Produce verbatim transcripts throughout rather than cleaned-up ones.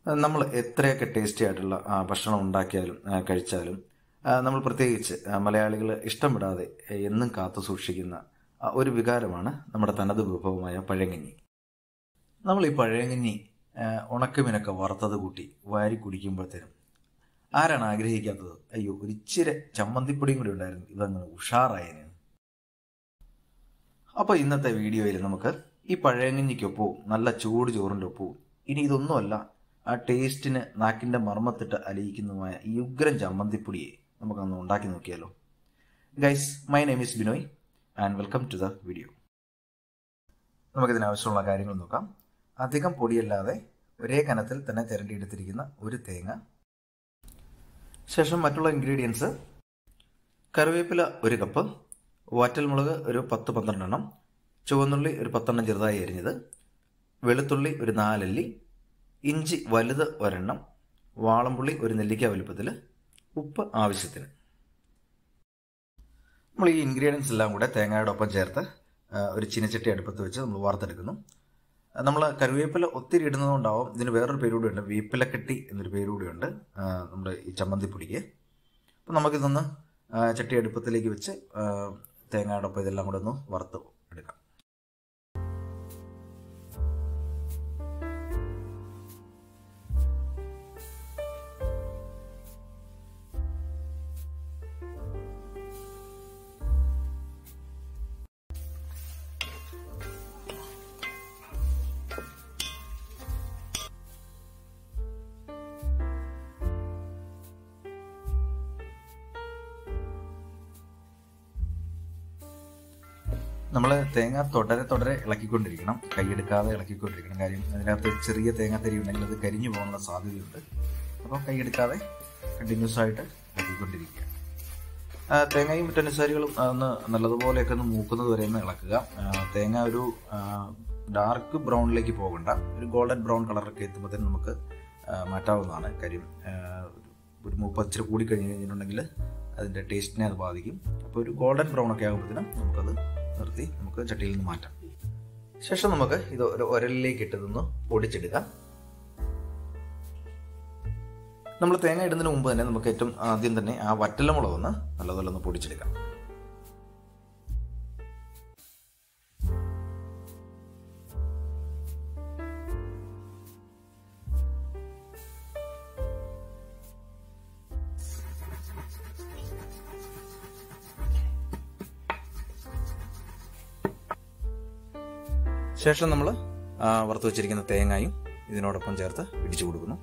നമ്മൾ എത്രയൊക്കെ ടേസ്റ്റി ആയിട്ടുള്ള ഭക്ഷണം ഉണ്ടാക്കിയാലും കഴിച്ചാലും നമ്മൾ പ്രത്യേകിച്ച് മലയാളികൾ ഇഷ്ടപ്പെടാതെ എന്നും കാത്തു സൂക്ഷിക്കുന്ന ഒരു വികാരമാണ് നമ്മുടെ തനത് വിഭവമായ പഴങ്കഞ്ഞി. നമ്മൾ ഈ പഴങ്കഞ്ഞി ഉണക്കമീനൊക്കെ വറുത്തത് കൂട്ടി വാരി കുടിക്കുമ്പോഴത്തേനും ആരാണ് ആഗ്രഹിക്കാത്തത്? അയ്യോ, ഒരു ഇച്ചിരി ചമ്മന്തിപ്പൊടിയും കൂടി ഉണ്ടായിരുന്നു, ഇതങ്ങനെ ഉഷാറായതിന്. അപ്പോൾ ഇന്നത്തെ വീഡിയോയിൽ നമുക്ക് ഈ പഴങ്കഞ്ഞിക്കൊപ്പവും നല്ല ചൂട് ചോറിൻ്റെ ഒപ്പവും ഇനി ഇതൊന്നുമല്ല ആ ടേസ്റ്റിന് നാക്കിൻ്റെ മർമ്മത്തിട്ട് അലിയിക്കുന്നതുമായ ഈ ഉഗ്രൻ ചമ്മന്തിപ്പൊടിയെ നമുക്കൊന്ന് ഉണ്ടാക്കി നോക്കിയാലോ. Guys, my name is Binoy and welcome to the video. നമുക്കിതിനാവശ്യമുള്ള കാര്യങ്ങൾ നോക്കാം. അധികം പൊടിയല്ലാതെ ഒരേ കനത്തിൽ തന്നെ ചിരണ്ടിയെടുത്തിരിക്കുന്ന ഒരു തേങ്ങ, ശേഷം മറ്റുള്ള ഇൻഗ്രീഡിയൻസ്: കറിവേപ്പില ഒരു കപ്പ്, വാറ്റൽമുളക് ഒരു പത്ത് പന്ത്രണ്ടെണ്ണം, ചുവന്നുള്ളി ഒരു പത്തെണ്ണം ചെറുതായി അരിഞ്ഞത്, വെളുത്തുള്ളി ഒരു നാലല്ലി, ഇഞ്ചി വലുത് ഒരെണ്ണം, വാളംപുള്ളി ഒരു നെല്ലിക്ക വലുപ്പത്തിൽ, ഉപ്പ് ആവശ്യത്തിന്. നമ്മൾ ഈ ഇൻഗ്രീഡിയൻസ് എല്ലാം കൂടെ തേങ്ങയുടെ ഒപ്പം ചേർത്ത് ഒരു ചീനച്ചട്ടി അടുപ്പത്ത് വെച്ച് നമ്മൾ വാർത്തെടുക്കുന്നു. നമ്മൾ കറിവേപ്പില ഒത്തിരി ഇടുന്നതുകൊണ്ടാവും ഇതിന് വേറൊരു പേര് കൂടിയുണ്ട്, വേപ്പിലക്കട്ടി എന്നൊരു പേര് കൂടിയുണ്ട് നമ്മുടെ ഈ ചമ്മന്തിപ്പൊടിക്ക്. അപ്പം നമുക്കിതൊന്ന് ചട്ടി അടുപ്പത്തിലേക്ക് വെച്ച് തേങ്ങയുടെ ഒപ്പം ഇതെല്ലാം കൂടെ ഒന്ന് വറുത്ത് എടുക്കാം. നമ്മൾ തേങ്ങ തുടരെ തുടരെ ഇളക്കിക്കൊണ്ടിരിക്കണം, കൈയെടുക്കാതെ ഇളക്കിക്കൊണ്ടിരിക്കണം. കാര്യം അതിനകത്ത് ചെറിയ തേങ്ങാത്തരി ഉണ്ടെങ്കിൽ അത് കരിഞ്ഞു പോകാനുള്ള സാധ്യതയുണ്ട്. അപ്പോൾ കൈയെടുക്കാതെ കണ്ടിന്യൂസ് ആയിട്ട് ഇളക്കിക്കൊണ്ടിരിക്കുക. തേങ്ങയും പഞ്ചസാരകളും ഒന്ന് നല്ലതുപോലെയൊക്കെ ഒന്ന് മൂക്കുന്നത് വരെ ഒന്ന് ഇളക്കുക. തേങ്ങ ഒരു ഡാർക്ക് ബ്രൗണിലേക്ക് പോകണ്ട, ഒരു ഗോൾഡൻ ബ്രൗൺ കളറൊക്കെ എത്തുമ്പോഴത്തേനും നമുക്ക് മാറ്റാവുന്നതാണ്. കാര്യം ഒരു മൂപ്പ് ഇച്ചിരി കൂടി കഴിഞ്ഞ് കഴിഞ്ഞിട്ടുണ്ടെങ്കിൽ അതിൻ്റെ ടേസ്റ്റിനെ അത് ബാധിക്കും. അപ്പോൾ ഒരു ഗോൾഡൻ ബ്രൗൺ ഒക്കെ ആകുമ്പോഴത്തേനും നമുക്കത് നിർത്തി നമുക്ക് ചട്ടിയിൽ നിന്ന് മാറ്റാം. ശേഷം നമുക്ക് ഇത് ഒരു ഉരലിലേക്ക് ഇട്ടതൊന്ന് പൊടിച്ചെടുക്കാം. നമ്മൾ തേങ്ങ ഇടുന്നതിന് മുമ്പ് തന്നെ നമുക്ക് ഏറ്റവും ആദ്യം തന്നെ ആ വറ്റൽമുളക് ഒന്ന് നല്ലതുപോലെ ഒന്ന് പൊടിച്ചെടുക്കാം. ശേഷം നമ്മൾ വറുത്ത് വെച്ചിരിക്കുന്ന തേങ്ങയും ഇതിനോടൊപ്പം ചേർത്ത് ഇടിച്ചു കൊടുക്കുന്നു.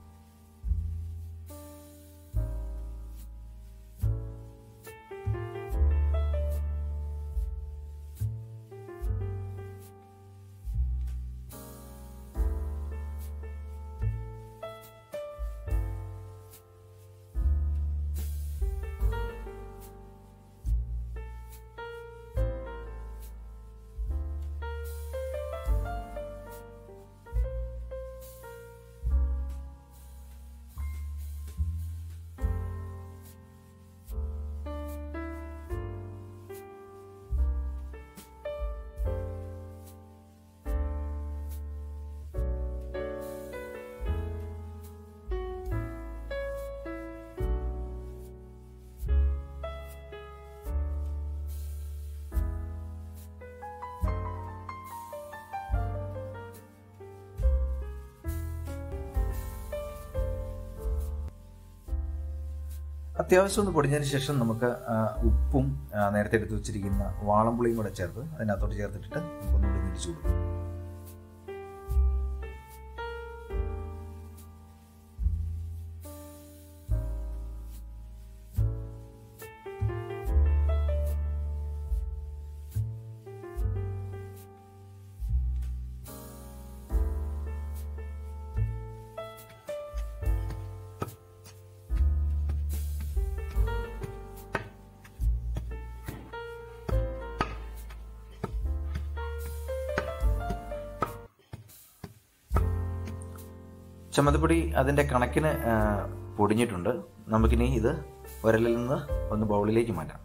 അത്യാവശ്യം ഒന്ന് പൊടിഞ്ഞതിന് ശേഷം നമുക്ക് ഉപ്പും നേരത്തെ എടുത്ത് വെച്ചിരിക്കുന്ന വാളംപുളിയും കൂടെ ചേർത്ത് അതിനകത്തോട്ട് ചേർത്തിട്ടിട്ട് നമുക്കൊന്നുകൂടി തിരിച്ചു കൊടുക്കും. ചമ്മന്തിപ്പൊടി അതിൻ്റെ കണക്കിന് പൊടിഞ്ഞിട്ടുണ്ട്. നമുക്കിനി ഇത് ഉരലിൽ നിന്ന് ഒന്ന് ബൗളിലേക്ക് മാറ്റാം.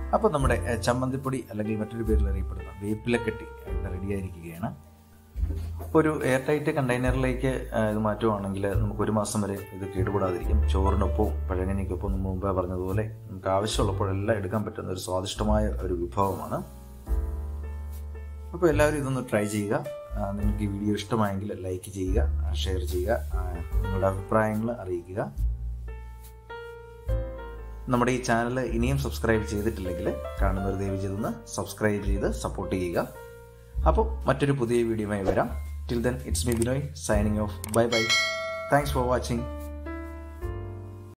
അപ്പോൾ നമ്മുടെ ചമ്മന്തിപ്പൊടി അല്ലെങ്കിൽ മറ്റൊരു പേരിൽ അറിയപ്പെടുന്ന വേപ്പിലക്കട്ടി ഇവിടെ റെഡിയായിരിക്കുകയാണ്. അപ്പോൾ ഒരു എയർ ടൈറ്റ് കണ്ടെയ്നറിലേക്ക് ഇത് മാറ്റുവാണെങ്കിൽ നമുക്ക് ഒരു മാസം വരെ ഇത് കേടുകൂടാതിരിക്കും. ചോറിനൊപ്പവും പഴങ്കഞ്ഞിക്കൊപ്പം നമ്മൾ മുമ്പേ പറഞ്ഞതുപോലെ നമുക്ക് ആവശ്യമുള്ളപ്പോഴെല്ലാം എടുക്കാൻ പറ്റുന്ന ഒരു സ്വാദിഷ്ടമായ ഒരു വിഭവമാണ്. അപ്പോൾ എല്ലാവരും ഇതൊന്ന് ട്രൈ ചെയ്യുക. നിങ്ങൾക്ക് ഈ വീഡിയോ ഇഷ്ടമായെങ്കിൽ ലൈക്ക് ചെയ്യുക, ഷെയർ ചെയ്യുക, നിങ്ങളുടെ അഭിപ്രായങ്ങൾ അറിയിക്കുക. നമ്മുടെ ഈ ചാനൽ ഇനിയും സബ്സ്ക്രൈബ് ചെയ്തിട്ടില്ലെങ്കിൽ കാണുന്നവർ ദയവ് ചെയ്തൊന്ന് സബ്സ്ക്രൈബ് ചെയ്ത് സപ്പോർട്ട് ചെയ്യുക. അപ്പോൾ മറ്റൊരു പുതിയ വീഡിയോയുമായി വരാം. Till then it's me Binoy signing off. Bye bye. Thanks for watching.